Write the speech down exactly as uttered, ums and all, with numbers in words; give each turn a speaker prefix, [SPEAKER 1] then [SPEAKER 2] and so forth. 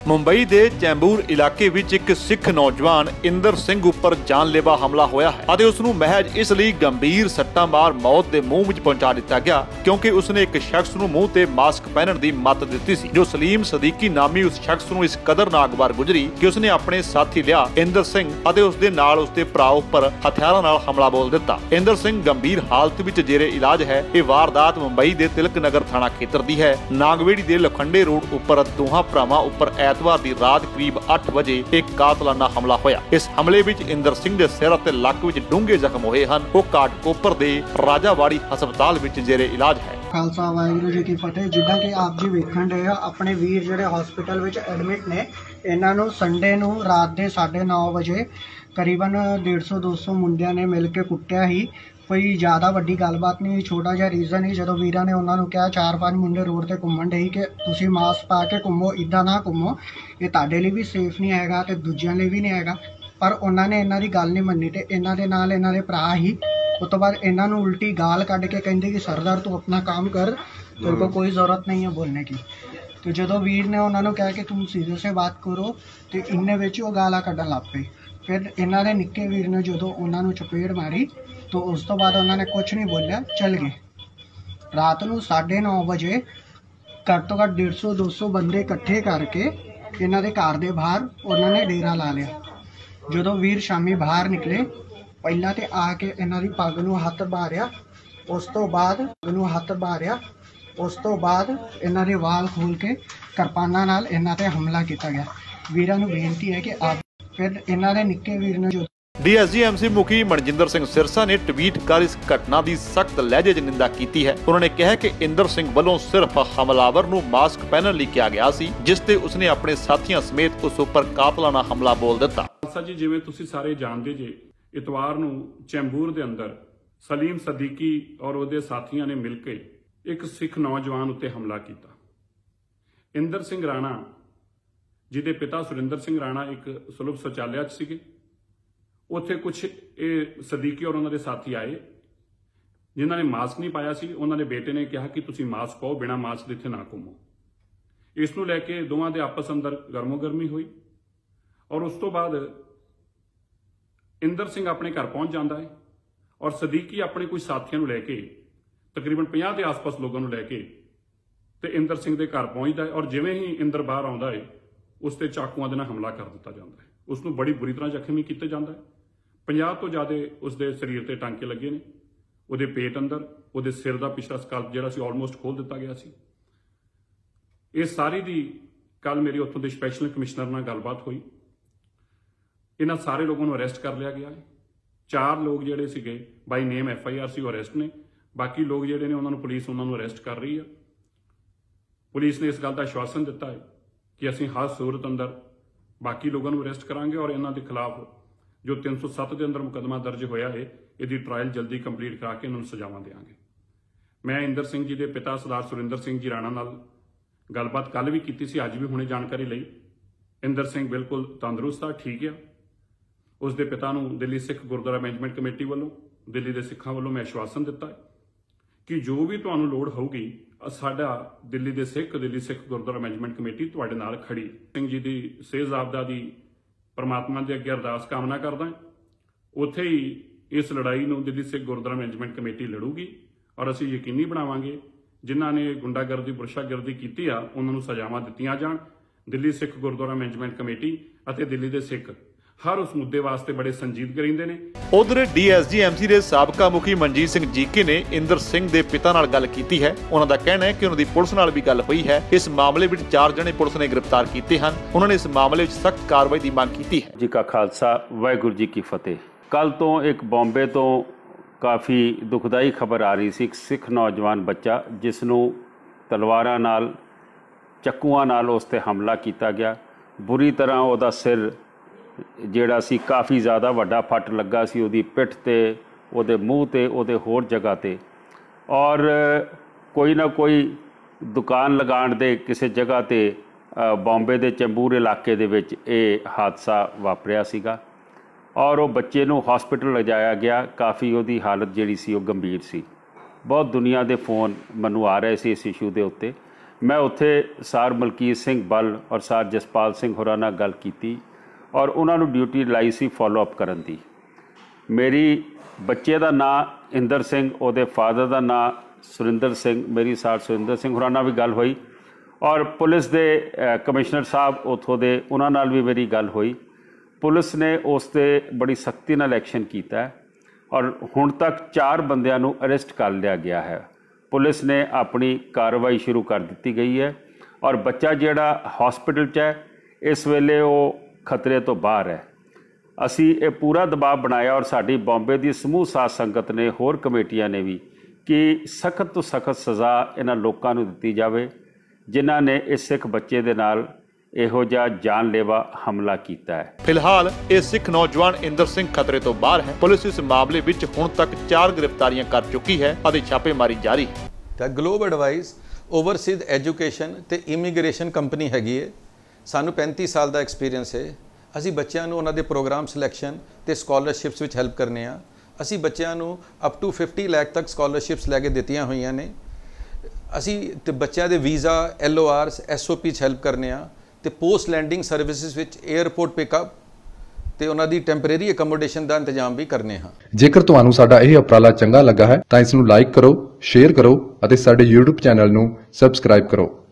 [SPEAKER 1] मुंबई के चैंबूर इलाके विच एक सिख नौजवान इंदर सिंह उपर जानलेवा हमला होया है ਅਤੇ ਉਸ ਨੂੰ महज इस ਲਈ गंभीर सट्टां मार मौत के मूंह ਵਿੱਚ पहुंचा दिता गया क्योंकि उसने एक शख्स ਨੂੰ ਮੂੰਹ ਤੇ मास्क पहनने की मत दी सी। जो सलीम सदीकी नामी उस शख्स ਨੂੰ इस कदर नागवार गुजरी कि उसने अपने साथी लिया इंदर सिंह ਅਤੇ उसके नाल उसके भरा उपर हथियारों नाल हमला बोल दिता। इंदर सिंह गंभीर हालत ਵਿੱਚ जेरे इलाज है। ये वारदात मुंबई के तिलक नगर थाना खेतर की है। नागवेड़ी के लखंडे रोड उपर दोहां भरावां उपर ਐਤਵਾਰ ਦੀ ਰਾਤ करीब आठ बजे एक कातलाना हमला होया। इस हमले विच इंदर सिंह दे सिर ते लक विच डूंघे जख्म होए हन। वो घाटकोपर दे राजावाड़ी हस्पताल विच जेरे इलाज है।
[SPEAKER 2] खालसा वाहिगुरू जी की फतेह। जिद्दां कि आप जी वेखण रहे हो अपने वीर जिहड़े हॉस्पिटल विच एडमिट ने, इन्हां नूं संडे नूं रात दे साढ़े नौ बजे करीबन डेढ़ सौ दो सौ मुंडियां ने मिल के कुੱਟਿਆ ही। कोई ज़्यादा वड्डी गलबात नहीं, छोटा जिहा रीजन ही जो वीर ने उन्होंने कहा चार पाँच मुंडे रोड से घूमन डे कि तुसीं मास्क पा के घूमो, इदा ना घूमो, ये तुहाडे लई भी सेफ नहीं हैगा ते दूजिਆਂ ਲਈ भी नहीं हैगा। पर उन्होंने इन्हां दी गल नहीं मन्नी ते इन्हां दे नाल इन्हां दे भरा ही उस तो बाद इन्हां नूं उल्टी गाल कढ़ के कहंदे कि सरदार तू अपना काम कर, तेरे को कोई ज़रूरत नहीं है बोलने की। तो जो वीर ने उन्होंने कहा कि तुम सीधे से बात करो तो इन्ने विच वो गालां कढ़न लग पे। फिर इन्हां दे निक्के वीर ने जो उन्होंने चपेड़ मारी तो उस तो बाद उन्होंने कुछ नहीं बोलिया, चल गए। रात को साढ़े नौ बजे घट तो घट डेढ़ सौ दो सौ बंदे इकट्ठे करके इन्हों के घर के बाहर उन्होंने डेरा ला लिया। जो वीर शामी बाहर निकले पहला तो आके इन्हों की पग नूं हथ मारिया, उस तो बाद नूं हथ मारिया, उस तो बाद इन्हों के वाल खोल के किरपाना नाल इन्हां ते हमला किया गया। वीरां नूं बेनती है कि आप फिर इन्हों के निक्के वीर ने जो
[SPEAKER 1] D S G M C मुखी मनजिंदर सिंह सिरसा ने ट्वीट कर इस घटना की सख्त लहजे च निंदा की है। उन्होंने कहा कि इंदर सिंह वालों सिर्फ हमलावर नूं मास्क पहनने लई कहा गया सी, जिस ते उसने अपने साथियों समेत उस उपर कातलाना हमला बोल दिता।
[SPEAKER 3] जी जिवें तुसीं सारे जानते जे इतवार नूं चैंबूर दे अंदर सलीम सदीकी और उहदे साथियों ने मिल के एक सिख नौजवान उत्ते हमला किया। इंदर सिंह राणा जिहदे पिता सुरिंदर सिंह राणा एक सुलभ शौचालय च सीगे, उत्थे कुछ ये सदीकी और उन्होंने साथी आए जिन्होंने मास्क नहीं पाया सी। उन्होंने बेटे ने कहा कि तुसीं मास्क पाओ, बिना मास्क इत्थे ना घूमो। इस नूं लैके दोवां दे आपस अंदर गर्मो गर्मी हुई और उस तो बाद इंदर सिंह अपने घर पहुंच जाता है और सदीकी अपने कुछ साथियों को लैके तकरीबन पचास के आस पास लोगों को लैके तो इंदर सिंह के घर पहुंचता है और जिवें ही इंदर बाहर आता है उस ते चाकुआं दे नाल हमला कर दिता जाता है। उसनूं बड़ी बुरी तरह जख्मी किया जाता है। पचास तो ज़्यादा उसके शरीर से टांके लगे ने, उहदे पेट अंदर उहदे सिर का पिछला स्कल्प जिहड़ा सी ऑलमोस्ट खोल दिता गया सी। इस सारी दी कल मेरी उत्थों के स्पैशल कमिश्नर नाल गलबात हुई। इन्हां सारे लोगों को अरेस्ट कर लिया गया है। चार लोग जिहड़े सीगे by name F I R C arrest ने, बाकी लोग जिहड़े ने उन्होंने पुलिस उन्होंने अरेस्ट कर रही है। पुलिस ने इस गल का आश्वासन दिता है कि असीं हर सूरत अंदर बाकी लोगों को अरेस्ट करांगे और इन्हां दे खिलाफ जो तीन सौ सत्त के अंदर मुकदमा दर्ज होया है इसकी ट्रायल जल्दी कंप्लीट करा के इन्होंने सजावां देंगे। मैं इंदर सिंह जी के पिता सरदार सुरिंदर सिंह जी राणा नाल गलबात कल भी की सी, अज भी हुणे जानकारी लई। इंदर सिंह बिल्कुल तंदुरुस्त आ, ठीक है। उसके पिता नूं दिल्ली सिख गुरुद्वारा मैनेजमेंट कमेटी वालों दिल्ली के सिखां वालों मैं आश्वासन दिता है कि जो भी तुहानूं लोड़ होगी साडा दिल्ली के सिख दिल्ली सिख गुरुद्वारा मैनेजमेंट कमेटी तुहाडे नाल खड़ी। सिंह जी की सेहत जाबदा की परमात्मा के अगे अरदास कामना करदा है। उत्थे ही इस लड़ाई नूं दिल्ली सिख गुरुद्वारा मैनेजमेंट कमेटी लड़ूगी और असीं यकीनी बनावांगे जिन्हां ने गुंडागर्दी बुरशागर्दी कीती आ उन्हां नूं सजावां दित्तियां जाण। दिल्ली सिख गुरुद्वारा मैनेजमेंट कमेटी अते दिल्ली के सिख हर उस मुद्दे वास्ते बड़े संजीदगी रहिंदे ने।
[SPEAKER 1] उधर D S G M C के साबका मुखी मनजीत सिंह जीके ने इंदर सिंह के पिता नाल गल की है। उन्हों का कहना है कि उन्होंने पुलिस नाल भी गल हुई है। इस मामले में चार जने पुलिस ने गिरफ्तार किए हैं। उन्होंने इस मामले में सख्त कार्रवाई की मांग की है।
[SPEAKER 4] जी का खालसा वाहिगुरू जी की फतेह। कल तो एक बॉम्बे तो काफ़ी दुखदाई खबर आ रही सी। एक सिख नौजवान बच्चा जिसनों तलवारां नाल चक्कुआं नाल उस ते हमला किया गया। बुरी तरह उहदा सिर ਜਿਹੜਾ ਸੀ काफ़ी ज़्यादा वड्डा फट लगा सी उहदी पिठ ते, उहदे मूँह ते, उहदे होर जगह ते। और कोई ना कोई दुकान लगाण दे किसी जगह ते बॉम्बे दे चैंबूर इलाके दे विच ये हादसा वापरिया सीगा और वो बच्चे नूं हॉस्पिटल लिजाया गया। काफ़ी उहदी हालत जिहड़ी सी वो गंभीर सी। बहुत दुनिया दे फोन मैनूं आ रहे सी इस इशू दे उत्ते। मैं उत्थे सार मलकीत सिंह बल और सार जसपाल सिंह होरां नाल गल कीती और उन्हां नूं ड्यूटी लाई सी फॉलो अप करन दी। मेरी बच्चे का नाम इंदर सिंह, उहदे फादर का नाम सुरिंदर सिंह, मेरी सार सुरिंदर सिंह होरां नाल भी गल हुई और पुलिस दे कमिश्नर साहब उत्थों दे उन्हां नाल भी मेरी गल हुई। पुलिस ने उस ते बड़ी सख्ती नाल एक्शन कीता है और हुण तक चार बंदियां नूं अरेस्ट कर लिया गया है। पुलिस ने अपनी कार्रवाई शुरू कर दी गई है और बच्चा जिहड़ा हॉस्पिटल च है इस वेले वो खतरे तो बाहर है। असी ये पूरा दबाव बनाया और साडी बॉम्बे की समूह साध संगत ने होर कमेटियां ने भी कि सख्त तो सख्त सज़ा इन्हां लोकां नूं दित्ती जावे जिन्हां ने इस सिख बच्चे दे नाल इहो जिहा जानलेवा हमला किया है।
[SPEAKER 1] फिलहाल ये सिख नौजवान इंदर सिंह खतरे तो बाहर है। पुलिस इस मामले विच हुण तक चार गिरफ्तारियां कर चुकी है और छापेमारी जारी है।
[SPEAKER 5] ਤਾਂ ਗਲੋਬ ਐਡਵਾਈਸ ਓਵਰਸੀਜ਼ ਐਜੂਕੇਸ਼ਨ ਤੇ ਇਮੀਗ੍ਰੇਸ਼ਨ ਕੰਪਨੀ ਹੈਗੀ ਹੈ। ਸਾਨੂੰ ਪੈਂਤੀ ਸਾਲ ਦਾ ਐਕਸਪੀਰੀਅੰਸ ਹੈ। ਅਸੀਂ ਬੱਚਿਆਂ ਨੂੰ ਉਹਨਾਂ ਦੇ ਪ੍ਰੋਗਰਾਮ ਸਿਲੈਕਸ਼ਨ ਤੇ ਸਕਾਲਰਸ਼ਿਪਸ ਵਿੱਚ ਹੈਲਪ ਕਰਨੇ ਆ। ਅਸੀਂ ਬੱਚਿਆਂ ਨੂੰ ਅਪ ਟੂ ਪਚਾਸ ਲੱਖ ਤੱਕ ਸਕਾਲਰਸ਼ਿਪਸ ਲੈ ਕੇ ਦਿੱਤੀਆਂ ਹੋਈਆਂ ਨੇ। ਅਸੀਂ ਤੇ ਬੱਚਿਆਂ ਦੇ visa, L O Rs, S O P 'ਚ ਹੈਲਪ ਕਰਨੇ ਆ ਤੇ ਪੋਸਟ ਲੈਂਡਿੰਗ ਸਰਵਿਸਿਜ਼ ਵਿੱਚ 에ਅਰਪੋਰਟ ਪਿਕਅਪ ਤੇ ਉਹਨਾਂ ਦੀ ਟੈਂਪਰੇਰੀ ਅਕਮੋਡੇਸ਼ਨ ਦਾ ਇੰਤਜ਼ਾਮ ਵੀ ਕਰਨੇ ਹਾਂ।
[SPEAKER 6] ਜੇਕਰ ਤੁਹਾਨੂੰ ਸਾਡਾ ਇਹ ਉਪਰਾਲਾ ਚੰਗਾ ਲੱਗਾ ਹੈ ਤਾਂ ਇਸ ਨੂੰ ਲਾਈਕ ਕਰੋ, ਸ਼ੇਅਰ ਕਰੋ ਅਤੇ ਸਾਡੇ YouTube ਚੈਨਲ ਨੂੰ ਸਬਸਕ੍ਰਾਈਬ ਕਰੋ।